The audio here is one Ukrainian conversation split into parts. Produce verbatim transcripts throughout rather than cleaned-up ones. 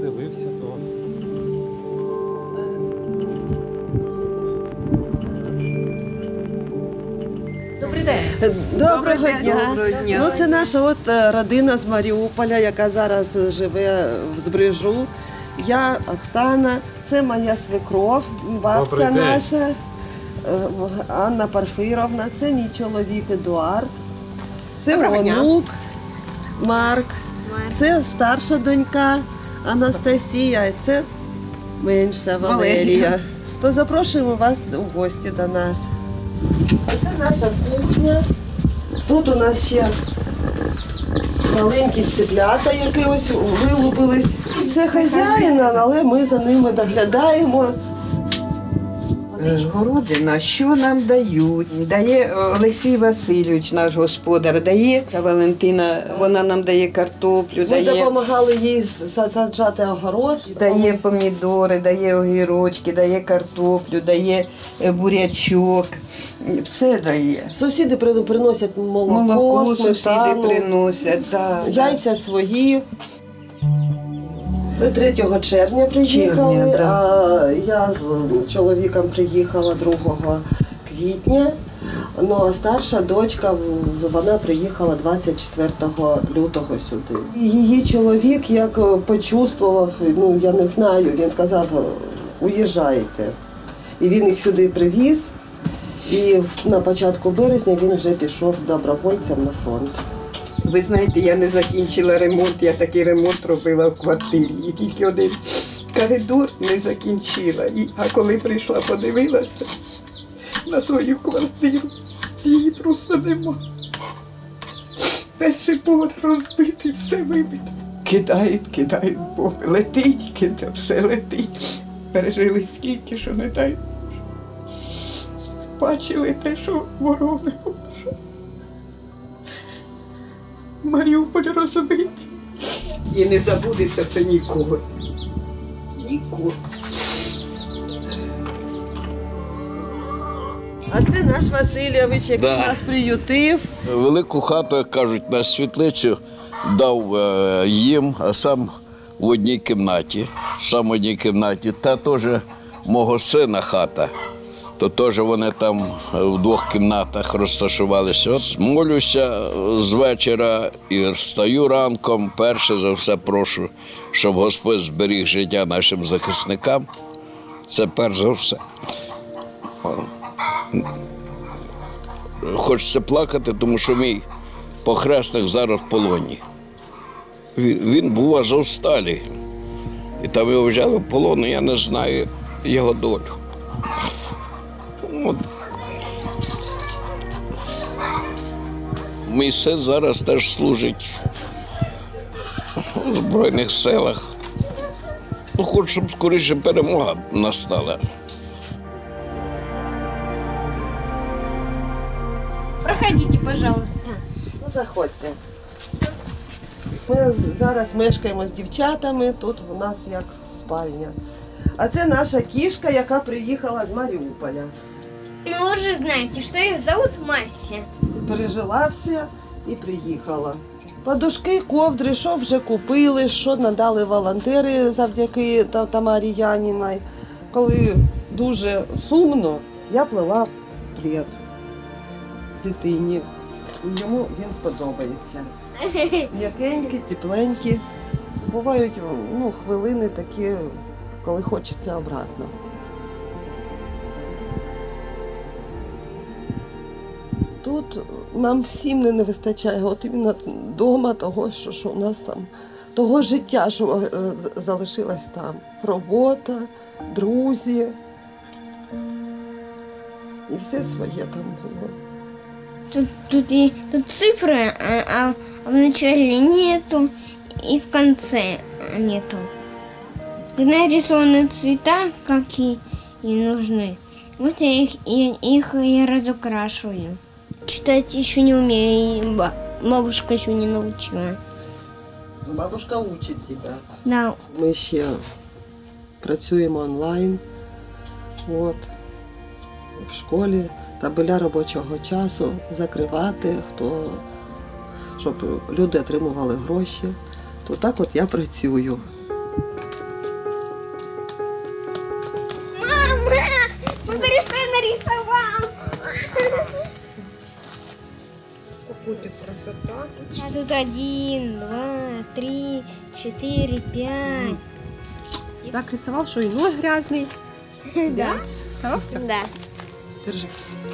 подивився, то... Добрий день. Доброго дня. Доброго дня. Ну, це наша от е, родина з Маріуполя, яка зараз живе в Збрижу. Я Оксана, це моя свекров, бабця Добрий день. наша, е, Анна Парфировна, це мій чоловік Едуард, це Доброго дня. онук Марк, це старша донька Анастасія, і це менша Валерія. Валерія. То запрошуємо вас у гості до нас. А це наша кухня. Тут у нас ще маленькі циплята, які ось вилупились. Це хазяїна, але ми за ними доглядаємо. Городина, що нам дають? Дає Олексій Васильович, наш господар, дає Валентина, вона нам дає картоплю, Ми дає, допомагали їй засаджати огород. дає помідори, дає огірочки, дає картоплю, дає е, бурячок, все дає. Сусіди при- приносять молоко, Молоко сусіди сметану, приносять, да, яйця свої. третього червня приїхали, Червня, да. а я з чоловіком приїхала другого квітня. Ну, а старша дочка, вона приїхала двадцять четвертого лютого сюди. Її чоловік як почувствував, ну я не знаю, він сказав, уїжджайте. І він їх сюди привіз, і на початку березня він вже пішов добровольцем на фронт. Ви знаєте, я не закінчила ремонт, я такий ремонт робила в квартирі. І тільки один коридор не закінчила. І, а коли прийшла, подивилася на свою квартиру, її просто нема. Перший поверх розбитий, все вибито. Кидають, кидають бомби, летить, кидають, все летить. Пережили скільки, що не дай Боже. Бачили те, що ворони. Маріуполь розбитий. І не забудеться це ніколи. Ніколи. А це наш Васильович, який Да. нас приютив. Велику хату, як кажуть, на світлицю дав е, їм, а сам в одній кімнаті. Сам в одній кімнаті. Та теж мого сина хата. То теж вони там в двох кімнатах розташувалися. От молюся з вечора і встаю ранком. Перше за все прошу, щоб Господь зберіг життя нашим захисникам. Це перш за все. Хочеться плакати, тому що мій похресник зараз в полоні. Він, він був в Азовсталі. І там його взяли в полон, і я не знаю його долю. От. Мій син зараз теж служить у Збройних силах. Ну, хоч щоб скоріше перемога настала. Проходите, пожалуйста. Ну, заходьте. Ми зараз мешкаємо з дівчатами, тут у нас як спальня. А це наша кішка, яка приїхала з Маріуполя. Ну, вы уже знаете, что ее зовут Мася. Пережила все і приїхала. Подушки, ковдри, що вже купили, що надали волонтери завдяки Та- Тамарі Яніної. Коли дуже сумно, я плела плед дитині. І йому він сподобається. М'якенькі, тепленькі. Бувають ну, хвилини такі, коли хочеться обратно. Тут нам всім не, не вистачає от іменно вдома того, що, що у нас там, того життя, що е, з- залишилось там. Робота, друзі. І все своє там було. Тут, тут, и, тут цифры, а, а в начале нету и в конце нету. Тут нарисованы цвета, какие и нужны. Вот я их, и, их я разукрашиваю. Читать еще не умею, и ба- бабушка еще не научила. Бабушка учить тебе. Да, Ми ще працюємо онлайн, от, в школі, табеля робочого часу закривати, хто, щоб люди отримували гроші. То так от я працюю. А тут один, два, три, четыре, пять. Так рисував, що і нос грязний. Да. Старався? Да. Держи.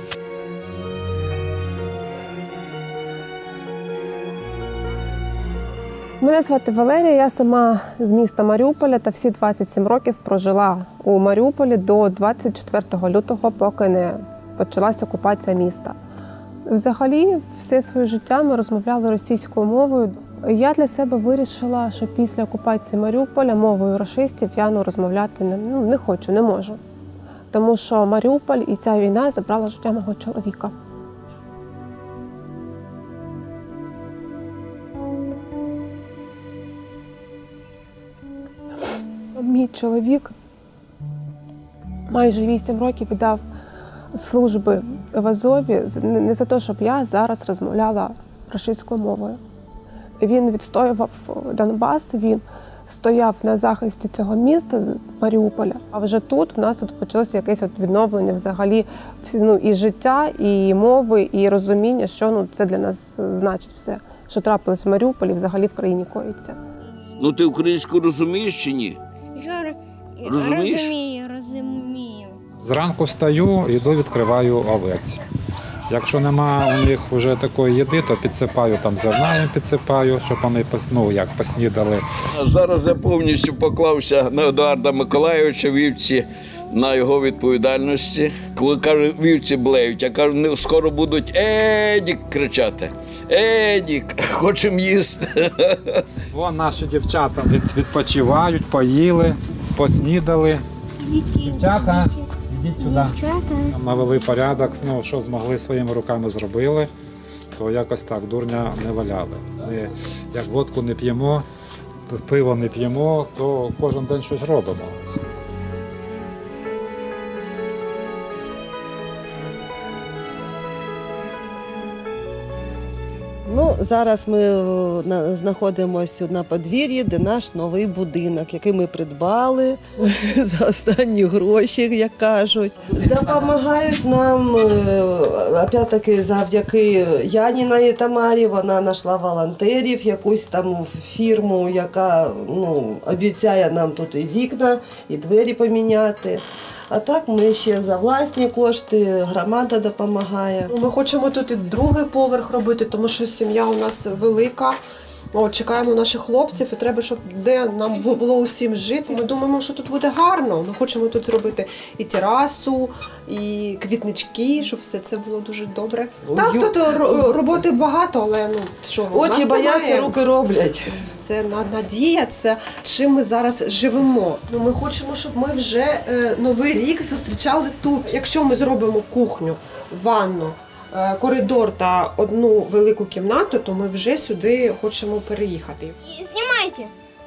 Мене звати Валерія, я сама з міста Маріуполя та всі двадцять сім років прожила у Маріуполі до двадцять четвертого лютого, поки не почалась окупація міста. Взагалі, все своє життя ми розмовляли російською мовою. Я для себе вирішила, що після окупації Маріуполя мовою рашистів я ну, розмовляти не, ну, не хочу, не можу. Тому що Маріуполь і ця війна забрала життя мого чоловіка. Мій чоловік майже вісім років віддав служби в Азові не за те, щоб я зараз розмовляла російською мовою. Він відстоював Донбас, він стояв на захисті цього міста, Маріуполя. А вже тут в нас от почалося якесь от відновлення взагалі ну, і життя, і мови, і розуміння, що ну, це для нас значить все, що трапилось в Маріуполі, взагалі в країні коїться. Ну ти українську розумієш чи ні? Що р- Розумієш? Розумію, розумію. Зранку встаю, йду, відкриваю овець. Якщо нема у них вже такої їди, то підсипаю там зерна, їм підсипаю, щоб вони ну, як поснідали. Зараз я повністю поклався на Едуарда Миколайовича вівці, на його відповідальності. Коли кажуть, вівці блеють, я кажу, «Не, скоро будуть Едік кричати. Едік, хочемо їсти. Вон наші дівчата від, відпочивають, поїли, поснідали. Дівчата, ідіть сюди. Дівчата. Навели порядок, ну, що змогли своїми руками зробили, то якось так, дурня не валяли. Ми, як водку не п'ємо, пиво не п'ємо, то кожен день щось робимо. Ну, зараз ми е, на- знаходимося на подвір'ї, де наш новий будинок, який ми придбали за останні гроші, як кажуть. Допомагають нам, е, опять-таки, завдяки Яніної Тамарі. Вона знайшла волонтерів, якусь там фірму, яка ну, обіцяє нам тут і вікна, і двері поміняти. А так ми ще за власні кошти, громада допомагає. Ми хочемо тут і другий поверх робити, тому що сім'я у нас велика. От, чекаємо наших хлопців і треба, щоб де нам бу- було усім жити. Ми думаємо, що тут буде гарно. Ми хочемо тут зробити і терасу, і квітнички, щоб все це було дуже добре. Так, Ю- тут ро- роботи багато, але ну що, у Очі нас бояться, немає. руки роблять. Це на- надія, це чим ми зараз живемо. Ну, ми хочемо, щоб ми вже е, новий рік зустрічали тут. Якщо ми зробимо кухню, ванну, е, коридор та одну велику кімнату, то ми вже сюди хочемо переїхати. И снимайте.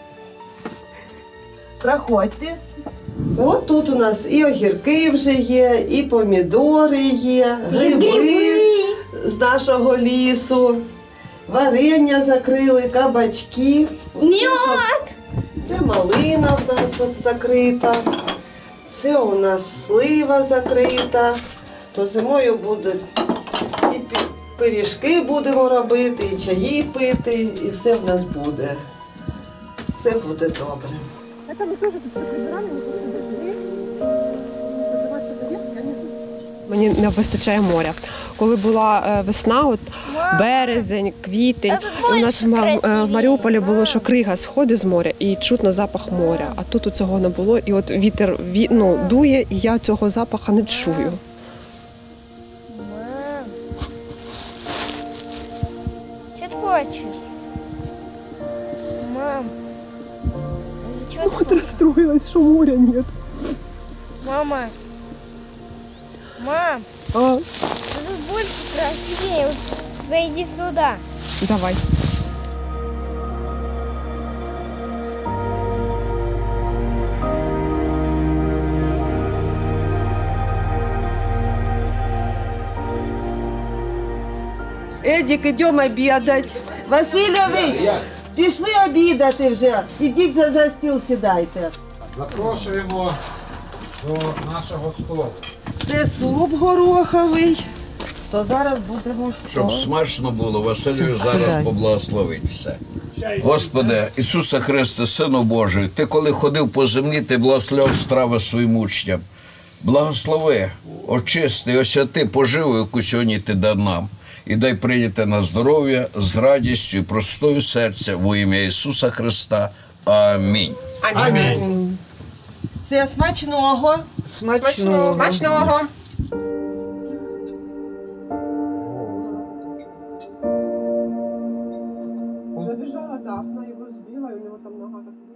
Проходьте. От тут у нас і огірки вже є, і помідори є, гриби з нашого лісу, варення закрили, кабачки. Мед. Це малина в нас от закрита, це у нас слива закрита, то зимою буде і пі- пиріжки будемо робити, і чаї пити, і все в нас буде. Все буде добре. Мені не вистачає моря. Коли була е, весна, от березень, квітень, А тут у нас в, Ма- більше е, в Маріуполі красивіше. було, що крига сходить з моря і чутно запах моря. А тут цього не було, і от вітер ві, ну, дує, і я цього запаху не чую. Мам. Что ты хочешь? Мам. Чего ты хочешь? Розстроїлась, що моря нет. Мама. Мам, А, тут больше красивее. Вот зайди сюда. давай. Едік, йдемо обідати. Васильович, пішли обідати вже. Ідіть за, за стіл сідайте. Запрошуємо до нашого столу. Це суп гороховий. То зараз будемо. Щоб смачно було, Василю зараз Сідай. поблагословить все. Господи, Ісусе Христе, Сину Божий, Ти коли ходив по землі, Ти благословляв страви своїм учням. Благослови, очисти, освяти поживу, яку сьогодні Ти дав нам. І дай прийняти на здоров'я з радістю і простою серця во ім'я Ісуса Христа. Амінь. Амінь. Все смачного. Смачного. Смачного. Забіжала Дафна, його збила, і у нього там нога так